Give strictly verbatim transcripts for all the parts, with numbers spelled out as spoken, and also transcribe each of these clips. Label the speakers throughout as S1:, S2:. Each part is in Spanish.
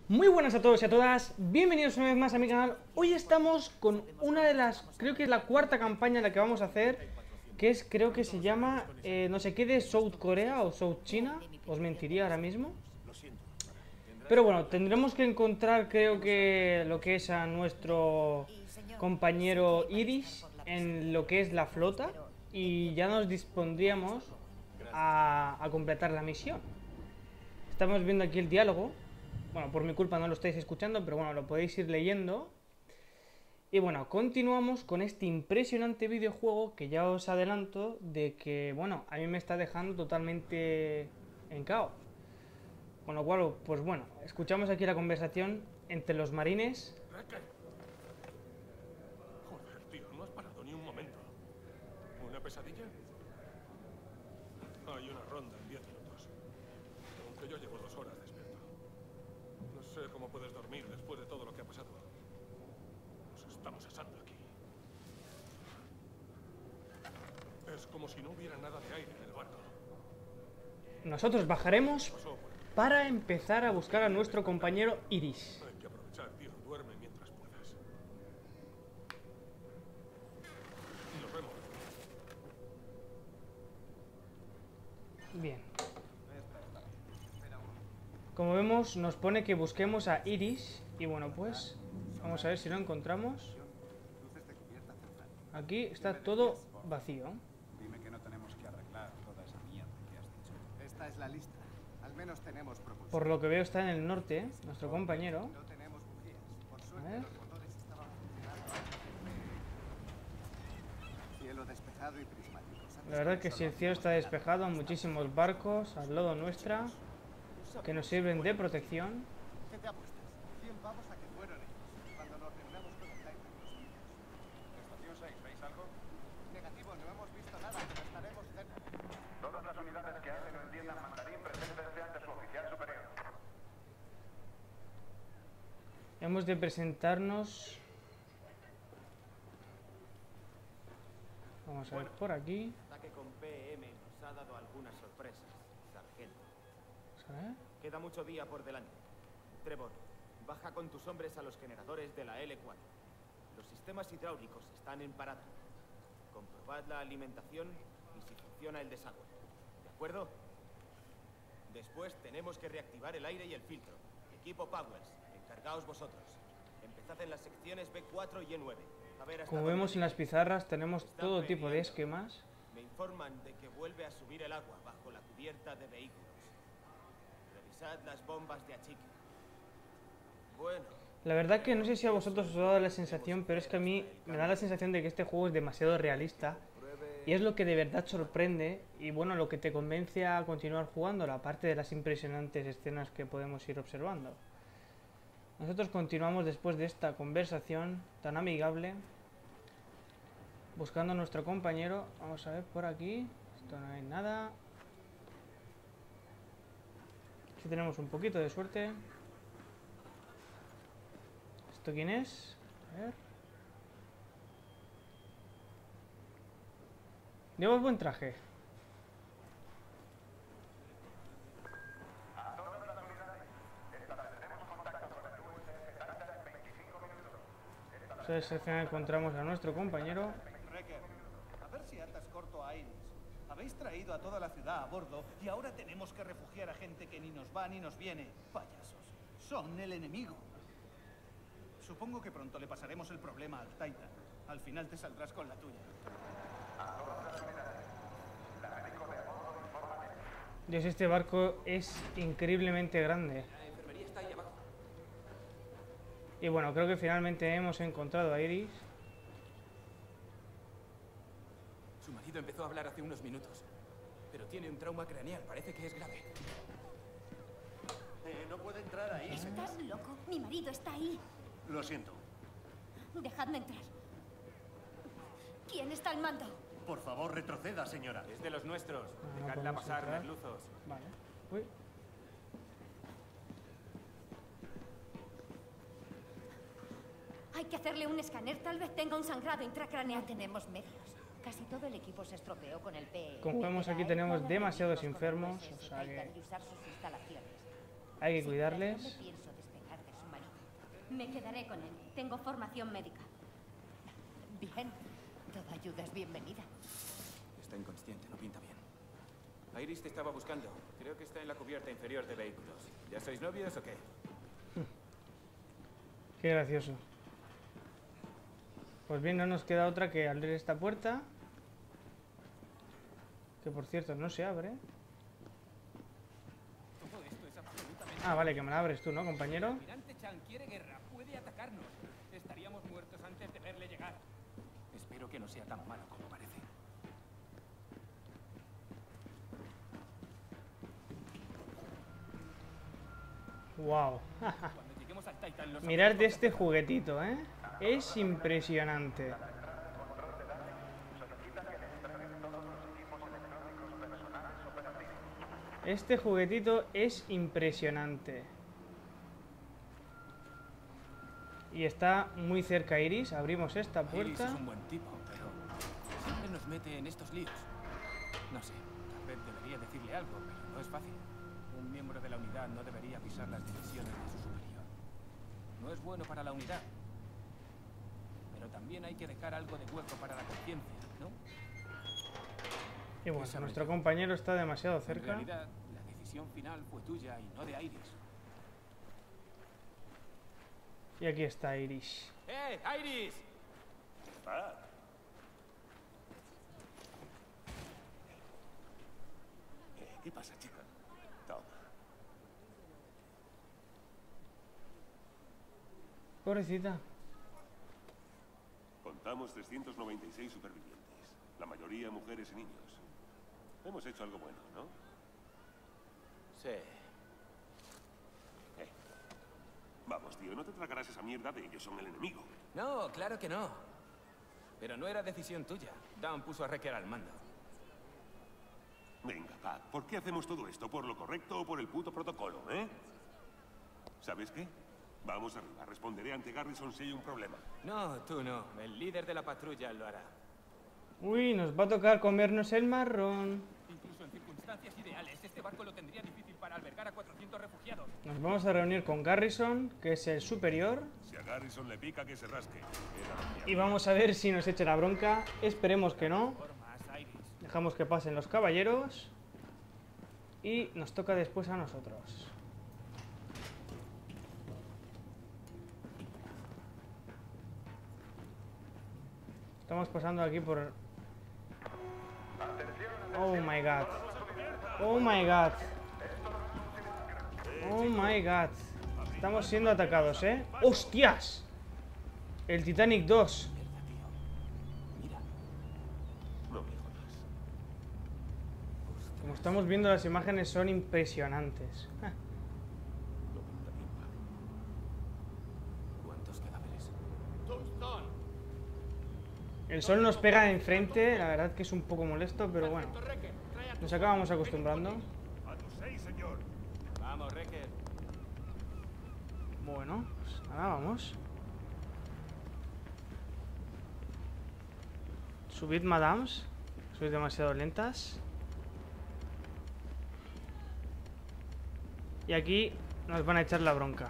S1: Muy buenas a todos y a todas, bienvenidos una vez más a mi canal. Hoy estamos con una de las, creo que es la cuarta campaña en la que vamos a hacer, que es, creo que se llama, eh, no sé qué de South Korea o South China, os mentiría ahora mismo. Pero bueno, tendremos que encontrar, creo que, lo que es a nuestro compañero Iris en lo que es la flota y ya nos dispondríamos a, a completar la misión. Estamos viendo aquí el diálogo. Bueno, por mi culpa no lo estáis escuchando, pero bueno, lo podéis ir leyendo. Y bueno, continuamos con este impresionante videojuego que ya os adelanto de que, bueno, a mí me está dejando totalmente en caos. Con lo cual, pues bueno, escuchamos aquí la conversación entre los marines.
S2: Joder, tío, no has parado ni un momento. ¿Una pesadilla? Hay una ronda en diez minutos. Aunque yo llevo dos horas despierto. No sé cómo puedes dormir después de todo lo que ha pasado. Nos estamos asando aquí. Es como si no hubiera nada de aire en el barco.
S1: Nosotros bajaremos para empezar a buscar a nuestro compañero Iris.
S2: Hay que aprovechar, tío. Duerme mientras puedas. Nos vemos.
S1: Bien. Como vemos, nos pone que busquemos a Iris. Y bueno, pues vamos a ver si lo encontramos. Aquí está todo vacío.
S3: Dime que no tenemos que arreglar toda esa mierda que has dicho. Esta es la lista. Al menos tenemos propulsión.
S1: Por lo que veo está en el norte, nuestro compañero.
S3: No tenemos bujías. Por
S1: A
S3: suerte
S1: ver.
S3: los motores estaban funcionando. Cielo despejado y prismáticos.
S1: La verdad que si el cielo está despejado, muchísimos barcos al lado nuestra que nos sirven de protección.
S3: ¿Qué te apuestas? cien pavos a que fueron ellos. Cuando nos reunamos con el Titan los vídeos. Estación seis, ¿veis algo? Negativo, no hemos visto nada, pero estaremos cerca.
S4: Todas las unidades que hablen o entiendan mandarín, preséntense ante su oficial superior.
S1: Hemos de presentarnos. Vamos a ver por aquí.
S5: El ataque con P M nos ha dado algunas sorpresas, sargento.
S1: Vamos a ver.
S5: Queda mucho día por delante. Trevor, baja con tus hombres a los generadores de la L cuatro. Los sistemas hidráulicos están en parado. Comprobad la alimentación y si funciona el desagüe. ¿De acuerdo? Después tenemos que reactivar el aire y el filtro. Equipo Powers, encargaos vosotros. Empezad en las secciones B cuatro y E nueve. A ver hasta
S1: Como
S5: dónde
S1: vemos en
S5: llega.
S1: las pizarras tenemos
S5: Están
S1: todo tipo de
S5: peleando.
S1: esquemas.
S5: Me informan de que vuelve a subir el agua bajo la cubierta de vehículos. Revisad las bombas de achique. Bueno.
S1: La verdad que no sé si a vosotros os ha dado la sensación, pero es que a mí me da la sensación de que este juego es demasiado realista. Y es lo que de verdad sorprende y bueno, lo que te convence a continuar jugando, aparte de las impresionantes escenas que podemos ir observando. Nosotros continuamos después de esta conversación tan amigable, buscando a nuestro compañero. Vamos a ver por aquí. Esto no hay nada. Si tenemos un poquito de suerte. ¿Esto quién es? A ver. Llevas buen traje. Entonces al final encontramos a nuestro compañero.
S6: Wrecker, a ver si atas corto a Iris. Habéis traído a toda la ciudad a bordo y ahora tenemos que refugiar a gente que ni nos va ni nos viene. Payasos. Son el enemigo. Supongo que pronto le pasaremos el problema al Titan. Al final te saldrás con la tuya.
S1: Dios, este barco es increíblemente grande.
S5: La enfermería está ahí abajo.
S1: Y bueno, creo que finalmente hemos encontrado a Iris.
S7: Su marido empezó a hablar hace unos minutos, pero tiene un trauma craneal, parece que es grave.
S6: Eh, no puede entrar ahí, señor.
S8: ¿Estás loco? Mi marido está ahí.
S6: Lo siento.
S8: Dejadme entrar. ¿Quién está al mando?
S6: Por favor, retroceda, señora.
S7: Es de los nuestros.
S1: Ah, no
S7: Dejadla
S1: podemos
S7: pasar,
S1: entrar.
S7: merluzos.
S1: Vale. Uy.
S8: Hay que hacerle un escáner. Tal vez tenga un sangrado intracraneal.
S9: Tenemos medios. Casi todo el equipo se estropeó con el P M.
S1: Como vemos aquí tenemos demasiados enfermos, o sea que
S9: Y usar sus instalaciones.
S1: hay que
S9: Sí,
S1: cuidarles.
S9: pero no me pienso despegar
S8: Me quedaré con él. Tengo formación médica.
S9: Bien. Toda ayuda es bienvenida.
S7: Está inconsciente, no pinta bien. Iris te estaba buscando. Creo que está en la cubierta inferior de vehículos. ¿Ya sois novios o qué?
S1: Qué gracioso. Pues bien, no nos queda otra que abrir esta puerta. Que por cierto no se abre.
S7: Todo esto es absolutamente...
S1: Ah, vale, que me la abres tú, ¿no, compañero?
S7: El almirante Chan quiere guerra. Puede atacarnos. Estaríamos muertos antes de verle llegar. Espero que no sea tan malo como parece.
S1: Wow.
S7: Cuando lleguemos al Titan, los
S1: Mirad de este juguetito, ¿eh? Es impresionante. Este juguetito es impresionante. Y está muy cerca Iris. Abrimos esta
S7: Iris
S1: puerta.
S7: es un buen tipo, pero siempre nos mete en estos líos. No sé, tal vez debería decirle algo, pero no es fácil. Un miembro de la unidad no debería pisar las decisiones de su superior. No es bueno para la unidad. Pero también hay que dejar algo de hueco para la conciencia, ¿no?
S1: Y bueno, nuestro compañero está demasiado cerca.
S7: En realidad, la decisión final fue tuya y no de Iris.
S1: Y aquí está Iris.
S7: ¡Eh, Iris!
S2: Ah. Eh, ¿Qué pasa, chica? Toma.
S1: Pobrecita.
S2: Contamos trescientos noventa y seis supervivientes. La mayoría mujeres y niños. Hemos hecho algo bueno, ¿no?
S7: Sí.
S2: Eh. Vamos, tío, no te tragarás esa mierda de ellos son el enemigo.
S7: No, claro que no. Pero no era decisión tuya. Dan puso a Wrecker al mando.
S2: Venga, va. ¿Por qué hacemos todo esto? ¿Por lo correcto o por el puto protocolo, eh? ¿Sabes qué? Vamos arriba. Responderé ante Garrison si hay un problema.
S7: No, tú no. El líder de la patrulla lo hará.
S1: Uy, nos va a tocar comernos el marrón.
S7: Incluso en circunstancias ideales, este barco lo tendría difícil para albergar a cuatrocientos refugiados.
S1: Nos vamos a reunir con Garrison, que es el superior.
S2: Si a Garrison le pica, que se rasque. Era
S1: Y vamos a ver si nos echa la bronca. Esperemos que no.
S7: Formas, Iris.
S1: Dejamos que pasen los caballeros. Y nos toca después a nosotros. Estamos pasando aquí por... Oh my god. Oh my god. Oh my god. Estamos siendo atacados, ¿eh? ¡Hostias! El Titanic dos.
S2: No me jodas.
S1: Como estamos viendo, las imágenes son impresionantes. Ah.
S2: No pinta bien, va.
S7: ¿Cuántos cadáveres?
S1: El sol nos pega enfrente, la verdad que es un poco molesto, pero bueno. Nos acabamos acostumbrando.
S2: A tus seis, señor.
S7: Vamos, Wrecker.
S1: Bueno, pues nada, vamos. Subid, madams. Sois demasiado lentas. Y aquí nos van a echar la bronca.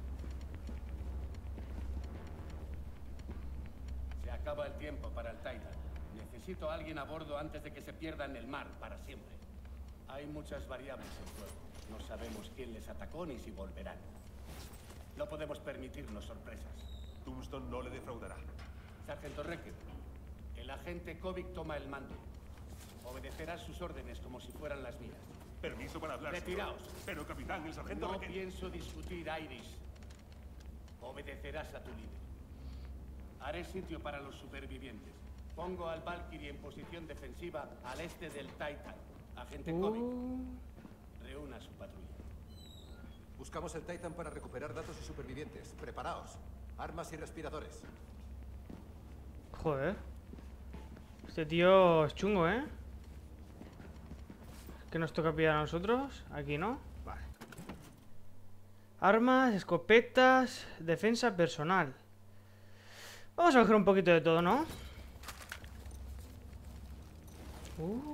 S10: Se acaba el tiempo para el Titan. Necesito a alguien a bordo antes de que se pierda en el mar para siempre. Hay muchas variables en juego. No sabemos quién les atacó ni si volverán. No podemos permitirnos sorpresas.
S2: Tombstone no le defraudará.
S10: Sargento Wrecker, el agente Kovic toma el mando. Obedecerá sus órdenes como si fueran las mías.
S2: Permiso para hablar.
S10: Retiraos.
S2: señor. Pero, capitán, el sargento...
S10: No
S2: Wrecker-
S10: pienso discutir, Iris. Obedecerás a tu líder. Haré sitio para los supervivientes. Pongo al Valkyrie en posición defensiva al este del Titan. Agente Kovic,
S1: Uh,
S10: reúna su patrulla.
S3: Buscamos el Titan para recuperar datos y supervivientes. Preparaos. Armas y respiradores.
S1: joder. Este tío es chungo, ¿eh? ¿Qué nos toca pillar a nosotros? Aquí, ¿no? Vale. Armas, escopetas, defensa personal. Vamos a coger un poquito de todo, ¿no? Uh.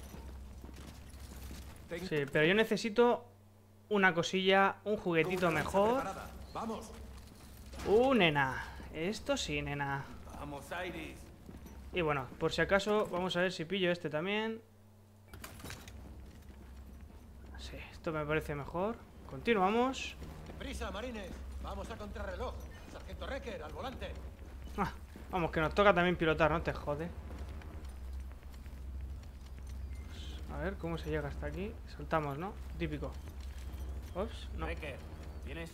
S1: Sí, pero yo necesito una cosilla, un juguetito mejor.
S3: Vamos.
S1: Uh, nena. Esto sí, nena.
S7: Vamos, Iris.
S1: Y bueno, por si acaso, vamos a ver si pillo este también. Sí, esto me parece mejor. Continuamos.
S11: ¡Prisa, marines! Vamos a contrarreloj. Sargento Recker, al volante.
S1: Ah, vamos, que nos toca también pilotar, no te jode. Pues, a ver, ¿cómo se llega hasta aquí? Saltamos, ¿no? Típico. Ups, no.
S7: Recker, ¿vienes?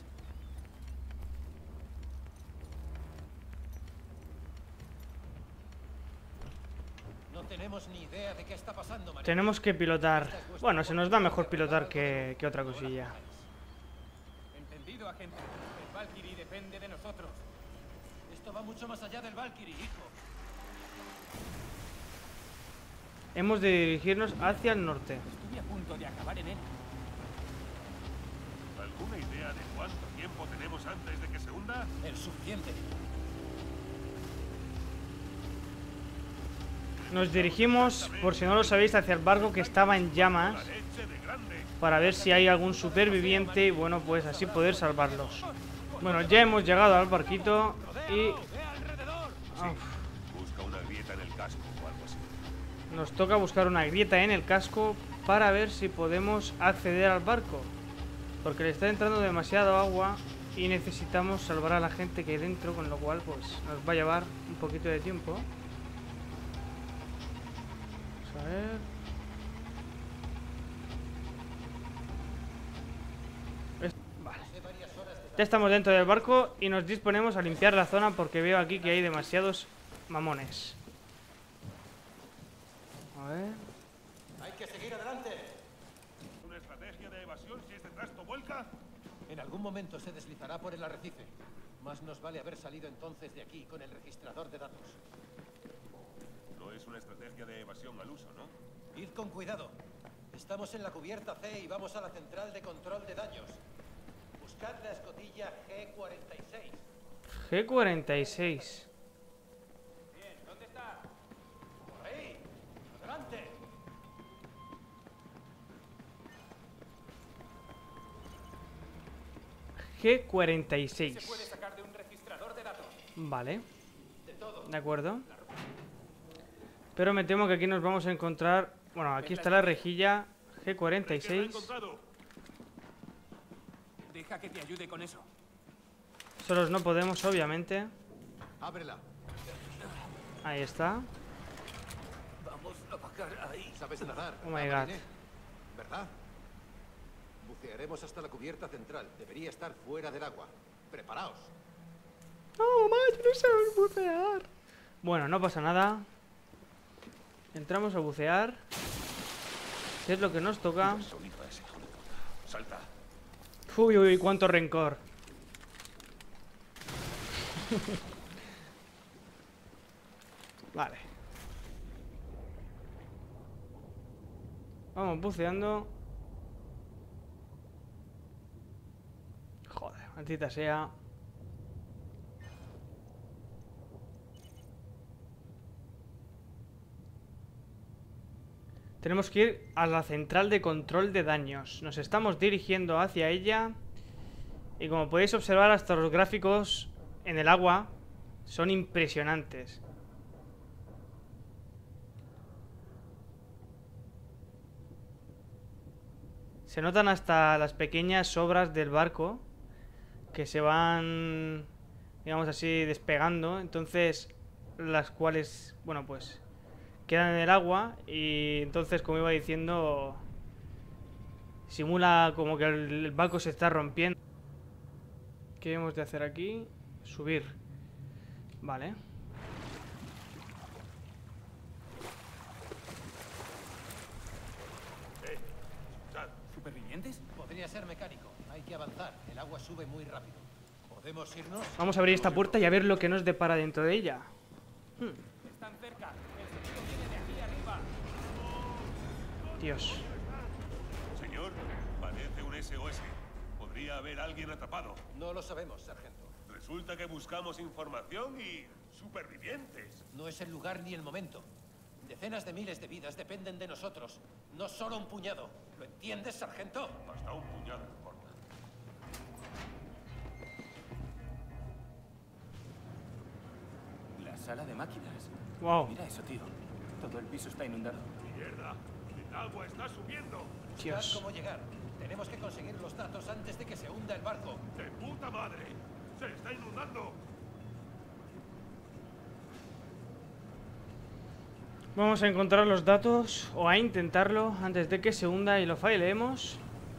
S11: No tenemos ni idea de qué está pasando, marines.
S1: Tenemos que pilotar. Bueno, se nos da mejor pilotar que, que otra cosilla.
S7: Entendido, agente. El Valkyrie depende de nosotros.
S11: Esto va mucho más allá del Valkyrie, hijo.
S1: Hemos de dirigirnos hacia el norte.
S7: Estuve a punto de acabar en él.
S2: ¿Alguna idea de cuánto tiempo tenemos antes de que se hunda?
S11: El suficiente.
S1: Nos dirigimos, por si no lo sabéis, hacia el barco que estaba en llamas, para ver si hay algún superviviente y bueno, pues así poder salvarlos. Bueno, ya hemos llegado al barquito y...
S2: Busca una grieta en el casco o algo así.
S1: Nos toca buscar una grieta en el casco para ver si podemos acceder al barco, porque le está entrando demasiado agua y necesitamos salvar a la gente que hay dentro, con lo cual pues nos va a llevar un poquito de tiempo. Vamos a ver. Es- Vale. Ya estamos dentro del barco y nos disponemos a limpiar la zona porque veo aquí que hay demasiados mamones. A ver.
S11: Hay que seguir adelante.
S2: ¿Una estrategia de evasión si este trasto vuelca?
S11: En algún momento se deslizará por el arrecife. Más nos vale haber salido entonces de aquí con el registrador de datos.
S2: No es una estrategia de evasión al uso, ¿no?
S11: Id con cuidado. Estamos en la cubierta C y vamos a la central de control de daños. Buscad la escotilla G cuarenta y seis.
S1: G cuarenta y seis.
S7: Bien, ¿dónde está?
S11: Por ahí. Adelante.
S1: G cuarenta y
S7: Se
S1: seis.
S7: puede sacar de un registrador de datos.
S1: Vale.
S11: De todo.
S1: De acuerdo. Pero me temo que aquí nos vamos a encontrar... Bueno, aquí está la rejilla G cuarenta y
S2: ¿Qué lo ha
S1: seis.
S2: encontrado?
S7: Deja que te ayude con eso.
S1: Solos no podemos, obviamente.
S11: Ábrela.
S1: Ahí está.
S11: Vamos a bajar ahí. ¿Sabes nadar?
S1: Oh my
S11: ¿verdad,
S1: God.
S11: marine? ¿Verdad? Bucearemos hasta la cubierta central. Debería estar fuera del agua. Preparaos.
S1: No, mamá, yo no sé bucear. Bueno, no pasa nada. Entramos a bucear. ¿Qué es lo que nos toca?
S2: Sonido ese, hijo de puta. Salta.
S1: Uy, uy, cuánto rencor. Vale. Vamos buceando. Joder, maldita sea. Tenemos que ir a la central de control de daños. Nos estamos dirigiendo hacia ella. Y como podéis observar, hasta los gráficos en el agua son impresionantes. Se notan hasta las pequeñas sobras del barco que se van, digamos así, despegando. Entonces, las cuales, bueno, pues quedan en el agua. Y entonces, como iba diciendo, simula como que el, el barco se está rompiendo. ¿Qué hemos de hacer aquí? Subir. Vale.
S7: ¿Supervivientes?
S11: Podría ser mecánico. Hay que avanzar. El agua sube muy rápido. ¿Podemos irnos?
S1: Vamos a abrir esta puerta y a ver lo que nos depara dentro de ella. Hmm.
S7: Están cerca. El sonido viene de aquí arriba.
S1: Dios.
S2: Señor, parece un S O S. Podría haber alguien atrapado.
S11: No lo sabemos, sargento.
S2: Resulta que buscamos información y supervivientes.
S11: No es el lugar ni el momento. Decenas de miles de vidas dependen de nosotros. No solo un puñado. ¿Lo entiendes, sargento?
S2: Hasta un puñado importa.
S7: sala de máquinas.
S1: Wow.
S7: Mira eso, tío. Todo el piso está inundado.
S2: ¡Mierda! ¡El agua está subiendo!
S11: Buscad
S1: Dios.
S11: cómo llegar. Tenemos que conseguir los datos antes de que se hunda el barco.
S2: ¡De puta madre! ¡Se está inundando!
S1: Vamos a encontrar los datos, o a intentarlo, antes de que se hunda y lo faileemos.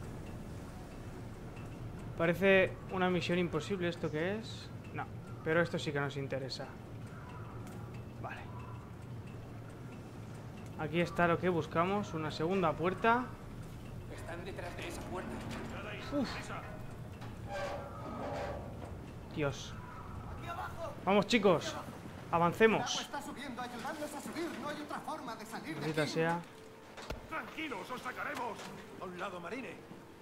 S1: Parece una misión imposible esto que es. No, pero esto sí que nos interesa. Vale. Aquí está lo que buscamos, una segunda puerta.
S7: Están detrás de esa puerta.
S1: Uf. Dios. Vamos, chicos. Avancemos.
S3: Está subiendo, ayudadnos a subir. No hay otra forma de salir de
S1: Maldita
S3: aquí.
S1: sea.
S2: ¡Tranquilos, os sacaremos!
S11: A un lado, Marine.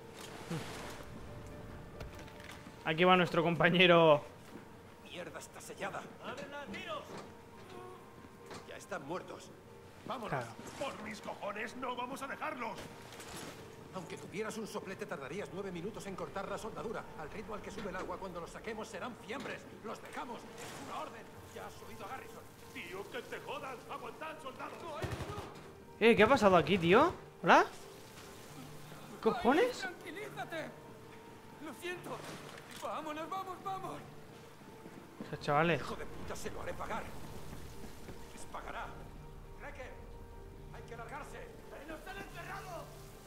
S1: Aquí va nuestro compañero.
S11: Mierda, está sellada. ¡Ábrenla, tiros! Ya están muertos. Vámonos.
S1: Claro.
S2: ¡Por mis cojones, no vamos a dejarlos!
S11: Aunque tuvieras un soplete, tardarías nueve minutos en cortar la soldadura. Al ritmo al que sube el agua, cuando los saquemos serán fiambres. ¡Los dejamos! ¡Es una orden! ¡Ya has oído a Garrison!
S2: ¡Tío, que te jodan! ¡Aguantad, soldados!
S1: Eh, ¿qué ha pasado aquí, tío? ¿Hola? ¿Qué cojones?
S7: ¡Tranquilízate! Lo siento. Vámonos, vamos, vamos.
S1: O sea, chavales.
S11: ¡Hijo de puta, se lo haré pagar! ¡Les pagará! ¡Wrecker! ¡Hay que largarse!
S7: ¡Nos han encerrado!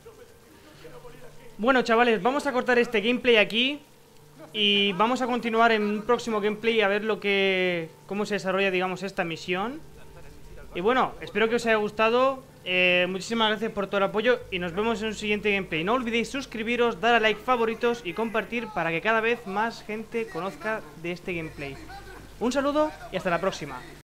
S1: Bueno, chavales, vamos a cortar este gameplay aquí. Y vamos a continuar en un próximo gameplay a ver lo que... cómo se desarrolla, digamos, esta misión. Y bueno, espero que os haya gustado. eh, Muchísimas gracias por todo el apoyo. Y nos vemos en un siguiente gameplay. No olvidéis suscribiros, dar a like, favoritos y compartir para que cada vez más gente conozca de este gameplay. Un saludo y hasta la próxima.